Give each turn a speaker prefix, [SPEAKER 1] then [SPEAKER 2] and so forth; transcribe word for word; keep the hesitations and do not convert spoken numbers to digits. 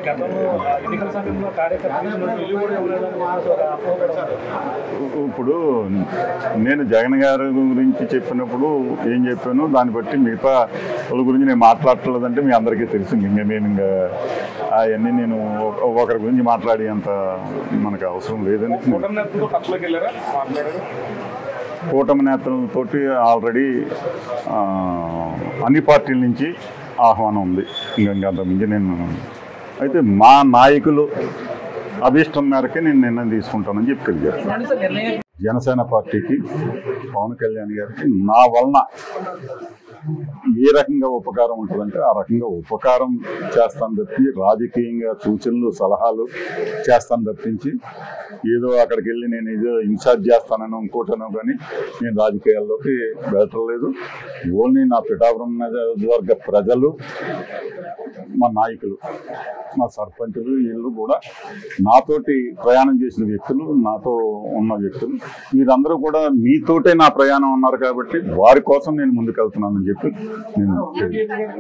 [SPEAKER 1] ఇప్పుడు నేను జగన్ గారి గురించి చెప్పినప్పుడు ఏం చెప్పాను, దాన్ని బట్టి మిగతా వాళ్ళ గురించి నేను మాట్లాడలేదంటే మీ అందరికీ తెలిసింది. ఇంకా నేను ఇంకా అవన్నీ నేను ఒకరి గురించి మాట్లాడే అంత మనకు అవసరం లేదని. కూటమి నేతలతోటి ఆల్రెడీ అన్ని పార్టీల నుంచి ఆహ్వానం ఉంది. ఇంకా అంతకుమించి నేను అయితే మా నాయకులు అభిష్టం మేరకే నేను నిర్ణయం తీసుకుంటానని చెప్పి తెలియజేస్తాను. జనసేన పార్టీకి పవన్ కళ్యాణ్ గారికి నా వలన ఏ రకంగా ఉపకారం ఉంటుందంటే ఆ రకంగా ఉపకారం చేస్తాను తప్పి, రాజకీయంగా సూచనలు సలహాలు చేస్తాను తప్పించి ఏదో అక్కడికి వెళ్ళి నేను ఏదో ఇన్ఛార్జ్ చేస్తానని ఇంకోటనో కానీ నేను రాజకీయాల్లోకి వెళ్ళట్లేదు. ఓన్లీ నా పిఠాపురం నియోజకవర్గ ప్రజలు, మా నాయకులు, మా సర్పంచులు వీళ్ళు కూడా నాతోటి ప్రయాణం చేసిన వ్యక్తులు, నాతో ఉన్న వ్యక్తులు, వీరందరూ కూడా మీతోటే నా ప్రయాణం ఉన్నారు కాబట్టి వారి కోసం నేను ముందుకెళ్తున్నానని చెప్పి నేను